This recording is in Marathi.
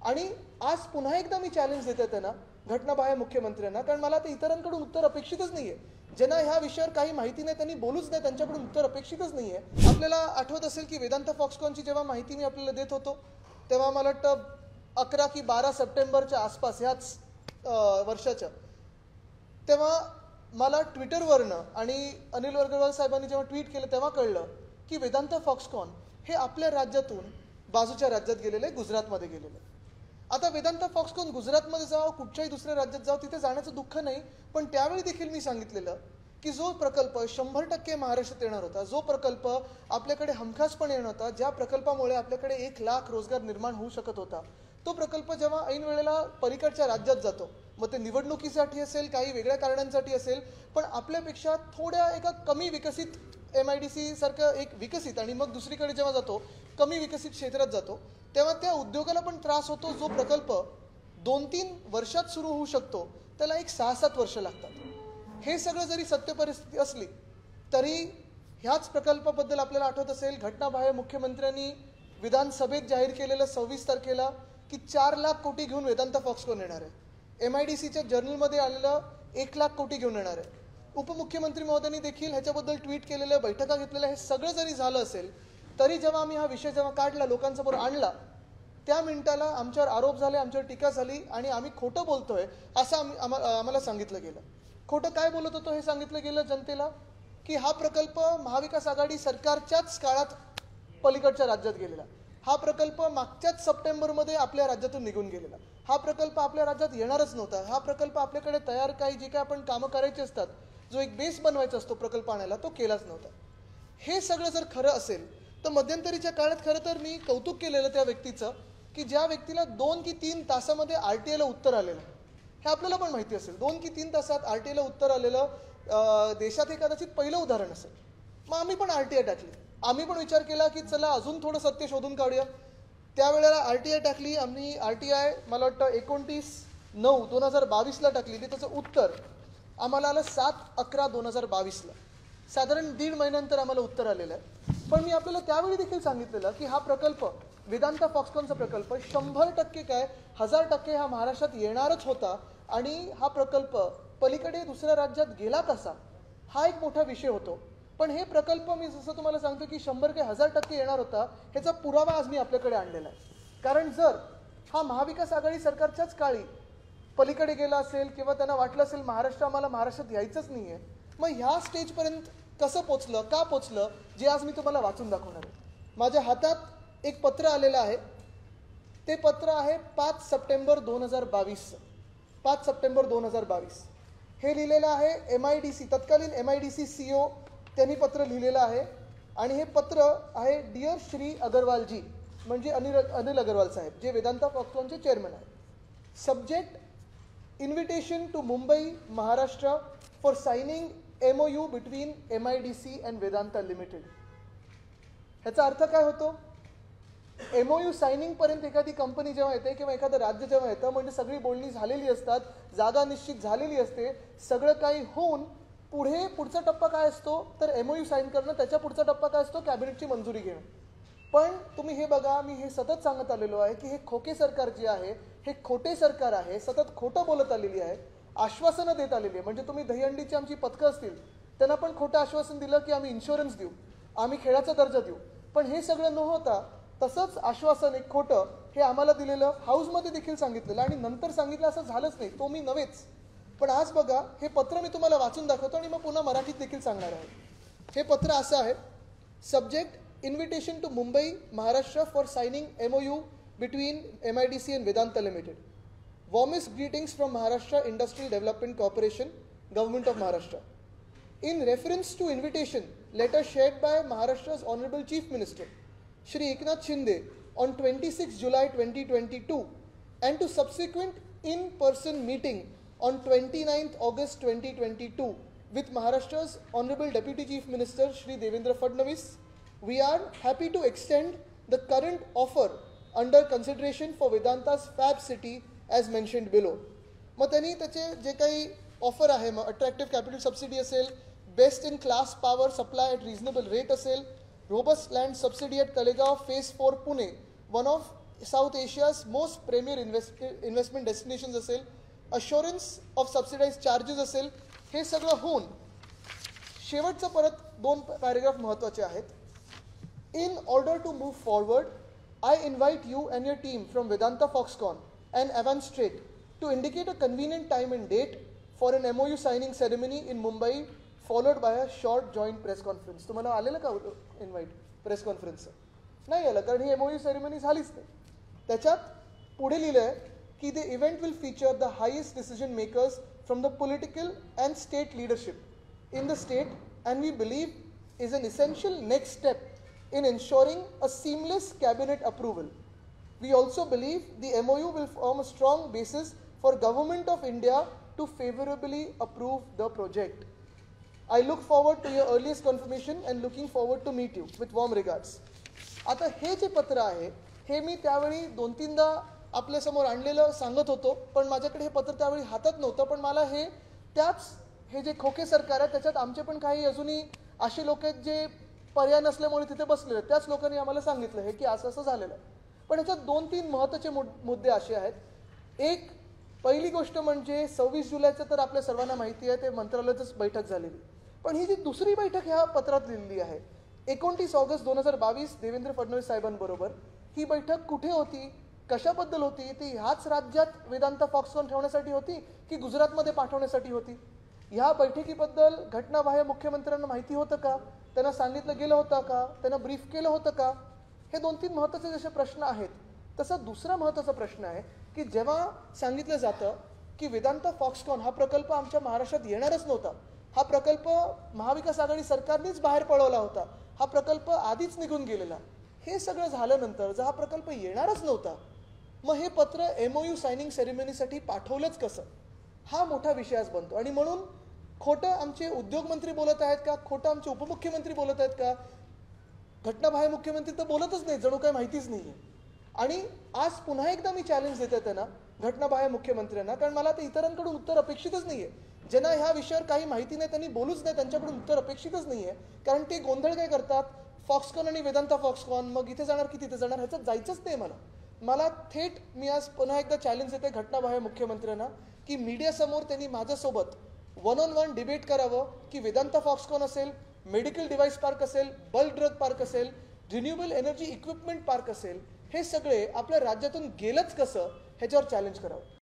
आणि आज पुन्हा एकदा मी चॅलेंज देते त्यांना, घटनाबाह्य मुख्यमंत्र्यांना, कारण मला आता इतरांकडून उत्तर अपेक्षितच नाहीये. ज्यांना ह्या विषयावर काही माहिती नाही त्यांनी बोलूच नाही, त्यांच्याकडून उत्तर अपेक्षितच नाहीये. आपल्याला आठवत असेल की वेदांत फॉक्सकॉनची जेव्हा माहिती मी आपल्याला देत होतो तेव्हा मला वाटतं 11 की 12 सप्टेंबरच्या आसपास ह्याच वर्षाच्या, तेव्हा मला ट्विटरवरनं आणि अनिल अग्रवाल साहेबांनी जेव्हा ट्विट केलं तेव्हा कळलं की वेदांत फॉक्सकॉन हे आपल्या राज्यातून बाजूच्या राज्यात गेलेले, गुजरातमध्ये गेलेले. आता वेदांत फॉक्सकॉन गुजरातमध्ये जावं, कुठच्याही दुसऱ्या राज्यात जावं, तिथे जाण्याचं दुःख नाही, पण त्यावेळी देखील मी सांगितलेलं की जो प्रकल्प 100% महाराष्ट्रात येणार होता, जो प्रकल्प आपल्याकडे हमखासपणे येणार होता, ज्या प्रकल्पामुळे आपल्याकडे 1 लाख रोजगार निर्माण होऊ शकत होता, तो प्रकल्प जेव्हा ऐन वेळेला पलीकडच्या राज्यात जातो, मग ते निवडणुकीसाठी असेल, काही वेगळ्या कारणांसाठी असेल, पण आपल्यापेक्षा थोड्या एका कमी विकसित MIDC सारखं एक विकसित आणि मग दुसरीकडे जेव्हा जातो कमी विकसित क्षेत्रात जातो, तेव्हा त्या उद्योगाला पण त्रास होतो. जो प्रकल्प 2-3 वर्षात सुरू होऊ शकतो त्याला 6-7 वर्ष लागतात. हे सगळं जरी सत्य परिस्थिती असली तरी ह्याच प्रकल्पाबद्दल आपल्याला आठवत असेल, घटनाबाह्य मुख्यमंत्र्यांनी विधानसभेत जाहीर केलेलं 26 तारखेला की 4 लाख कोटी घेऊन वेदांत फॉक्सकॉन येणार आहे. MIDCच्या जर्नलमध्ये आलेलं 1 लाख कोटी घेऊन येणार आहे. उपमुख्यमंत्री महोदयांनी देखील ह्याच्याबद्दल ट्विट केलेल्या, बैठका घेतलेल्या. हे सगळं जरी झालं असेल तरी जेव्हा आम्ही हा विषय जेव्हा काढला, लोकांसमोर आणला, त्या मिनिटाला आमच्यावर आरोप झाले, आमच्यावर टीका झाली आणि आम्ही खोटं बोलतोय असं आम्हाला सांगितलं गेलं. खोटं काय बोलत होतो हे सांगितलं गेलं जनतेला की हा प्रकल्प महाविकास आघाडी सरकारच्याच काळात पलीकडच्या राज्यात गेलेला, हा प्रकल्प मागच्याच सप्टेंबरमध्ये आपल्या राज्यातून निघून गेलेला, हा प्रकल्प आपल्या राज्यात येणारच नव्हता, हा प्रकल्प आपल्याकडे तयार काही जे काय आपण कामं करायची असतात, जो एक बेस बनवायचा असतो प्रकल्प आणायला, तो केलाच नव्हता. हे सगळं जर खरं असेल तर मध्यंतरीच्या काळात खरं तर मी कौतुक केलेलं त्या व्यक्तीचं की ज्या व्यक्तीला 2 की 3 तासामध्ये RTIला उत्तर आलेलं. हे आपल्याला पण माहिती असेल, 2 की 3 तासात RTIला उत्तर आलेलं देशात हे कदाचित पहिलं उदाहरण असेल. मग आम्ही पण RTI टाकली. आम्ही पण विचार केला की चला अजून थोडं सत्य शोधून काढूया. त्यावेळेला RTI टाकली आम्ही. RTI मला वाटतं 29/9/2022ला टाकलेली. त्याचं उत्तर आम्हाला आलं 7/11/2022ला. साधारण 1.5 महिन्यानंतर आम्हाला उत्तर आलेलं आहे. पण मी आपल्याला त्यावेळी देखील सांगितलेलं की हा प्रकल्प, वेदांत फॉक्सकॉनचा प्रकल्प 100% काय 1000% हा महाराष्ट्रात येणारच होता आणि हा प्रकल्प पलीकडे दुसऱ्या राज्यात गेला कसा, हा एक मोठा विषय होतो. पण हे प्रकल्प मी जसं तुम्हाला सांगतो की 100% येणार होता, ह्याचा पुरावा आज मी आपल्याकडे आणलेला आहे. कारण जर हा महाविकास आघाडी सरकारच्याच काळी पलीकडे गेला असेल किंवा त्यांना वाटलं असेल आम्हाला महाराष्ट्रात यायचंच नाही आहे, मग ह्या स्टेजपर्यंत कसं पोचलं, का पोचलं, जे आज मी तुम्हाला वाचून दाखवणार आहे. माझ्या हातात एक पत्र आलेलं आहे. ते पत्र आहे 5 सप्टेंबर 2022. 5 सप्टेंबर 2022 हे लिहिलेलं आहे MIDC, तत्कालीन MIDC CEO त्यांनी पत्र लिहिलेलं आहे. आणि हे पत्र आहे डिअर श्री अग्रवालजी, म्हणजे अनिल अग्रवाल साहेब, जे वेदांत फॉक्सकॉनचे चेअरमन आहेत. Subject: invitation to Mumbai Maharashtra for signing MOU between MIDC and Vedanta limited. ह्याचा अर्थ काय होतो? MOU सायनिंगपर्यंत एखादी कंपनी जेव्हा येते किंवा एखादं राज्य जेव्हा येतं म्हणजे सगळी बोलणी झालेली असतात, जागा निश्चित झालेली असते, सगळं काही होऊन पुढचा टप्पा काय असतो तर MOU साईन करणं. त्याच्या पुढचा टप्पा काय असतो? कॅबिनेटची मंजुरी घेणं. पण तुम्ही हे बघा, मी हे सतत सांगत आलेलो आहे की हे खोके सरकार जे आहे हे खोटे सरकार आहे, सतत खोटं बोलत आलेली आहे, आश्वासनं देत आलेली आहे. म्हणजे तुम्ही दहीहंडीची आमची पथकं असतील त्यांना पण खोटं आश्वासन दिलं की आम्ही इन्शुरन्स देऊ, आम्ही खेळाचा दर्जा देऊ. पण हे सगळं न होता तसंच आश्वासन एक खोटं हे आम्हाला दिलेलं, हाऊसमध्ये देखील सांगितलेलं आणि नंतर सांगितलं असं झालंच नाही, तो मी नव्हेच. पण आज बघा हे पत्र मी तुम्हाला वाचून दाखवतो आणि मग पुन्हा मराठीत देखील सांगणार आहे. हे पत्र असं आहे: subject: invitation to Mumbai Maharashtra for signing MOU between MIDC and Vedanta limited. Warmest greetings from Maharashtra Industry Development Corporation, Government of Maharashtra. In reference to invitation letter shared by Maharashtra's Honorable Chief Minister, Shri Eknath Shinde, on 26 July 2022 and to subsequent in-person meeting on 29th August 2022 with Maharashtra's Honorable Deputy Chief Minister Shri Devendra Fadnavis, we are happy to extend the current offer under consideration for Vedanta's Fab City as mentioned below. मग त्यांनी त्याचे जे काही ऑफर आहे, मग अट्रॅक्टिव्ह कॅपिटल सबसिडी असेल, best in class power supply at reasonable rate असेल, robust land subsidy at Kalegaon phase 4 Pune, one of South Asia's most premier investment destinations असेल, अश्युरन्स ऑफ सबसिडाइज चार्जेस असेल, हे सगळं होऊन शेवटचं परत 2 पॅरेग्राफ महत्त्वाचे आहेत. In order to move forward, I invite you and your team from Vedanta Foxconn and Avance Trade to indicate a convenient time and date for an MOU signing ceremony in Mumbai, followed by a short joint press conference. तुम्हाला आलेलं का इन्व्हाइट प्रेस कॉन्फरन्सचं? नाही आलं, कारण ही MOU सेरेमनी झालीच नाही. त्याच्यात पुढे लिहिलं आहे की the event will feature the highest decision makers from the political and state leadership in the state, and we believe is an essential next step in ensuring a seamless cabinet approval. We also believe the MOU will form a strong basis for Government of India to favorably approve the project. I look forward to your earliest confirmation and looking forward to meet you. With warm regards. आता हे जे पत्र आहे हे मी त्यावेळी 2-3दा आपल्यासमोर आणलेलं सांगत होतो, पण माझ्याकडे हे पत्र त्यावेळी हातात नव्हतं. पण मला हे जे खोके सरकार आहे त्याच्यात आमचे पण काही अजूनही असे लोक आहेत जे पर्याय नसल्यामुळे तिथे बसलेले, त्याच लोकांनी आम्हाला सांगितलं हे की असं असं झालेलं आहे. पण याच्यात 2-3 महत्त्वाचे मुद्दे असे आहेत. एक, पहिली गोष्ट म्हणजे 26 जुलैचं तर आपल्या सर्वांना माहिती आहे, ते मंत्रालयातच बैठक झालेली. पण ही जी दुसरी बैठक ह्या पत्रात लिहिलेली आहे 29 ऑगस्ट 2022 देवेंद्र फडणवीस साहेबांबरोबर, ही बैठक कुठे होती, कशाबद्दल होती, ती ह्याच राज्यात वेदांता फॉक्सकॉन ठेवण्यासाठी होती की गुजरातमध्ये पाठवण्यासाठी होती? ह्या बैठकीबद्दल घटनाबाह्य मुख्यमंत्र्यांना माहिती होतं का, त्यांना सांगितलं गेलं होतं का, त्यांना ब्रीफ केलं होतं का? हे 2-3 महत्त्वाचे जसे प्रश्न आहेत, तसा दुसरा महत्त्वाचा प्रश्न आहे की जेव्हा सांगितलं जातं की वेदांता फॉक्सकॉन हा प्रकल्प आमच्या महाराष्ट्रात येणारच नव्हता, हा प्रकल्प महाविकास आघाडी सरकारनेच बाहेर पळवला होता, हा प्रकल्प आधीच निघून गेलेला, हे सगळं झाल्यानंतर जर हा प्रकल्प येणारच नव्हता, मग हे पत्र MOU सायनिंग सेरेमनीसाठी पाठवलंच कसं? हा मोठा विषयच बनतो. आणि म्हणून खोटं आमचे उद्योगमंत्री बोलत आहेत का, खोटं आमचे उपमुख्यमंत्री बोलत आहेत का, घटनाबाह्य मुख्यमंत्री तर बोलतच नाही, जणू काही माहितीच नाही आहे. आणि आज पुन्हा एकदा मी चॅलेंज देते त्यांना, घटनाबाह्य मुख्यमंत्र्यांना, कारण मला ते इतरांकडून उत्तर अपेक्षितच नाही आहे. ज्यांना ह्या विषयावर काही माहिती नाही त्यांनी बोलूच नाही, त्यांच्याकडून उत्तर अपेक्षितच नाही आहे. कारण ते गोंधळ काय करतात, फॉक्सकॉन आणि वेदांता फॉक्सकॉन, मग इथे जाणार की तिथे जाणार, ह्याच्यात जायचंच नाही मला थेट मी आज पुन्हा एकदा चॅलेंज देते घटनाबाह्य मुख्यमंत्र्यांना की मीडियासमोर त्यांनी माझ्यासोबत 1-on-1 डिबेट करावं की वेदांता फॉक्सकॉन असेल, मेडिकल डिव्हाइस पार्क असेल, बल्क ड्रग पार्क असेल, रिन्युएबल एनर्जी इक्विपमेंट पार्क असेल, हे सगळे आपल्या राज्यातून गेलंच कसं ह्याच्यावर चॅलेंज करावं.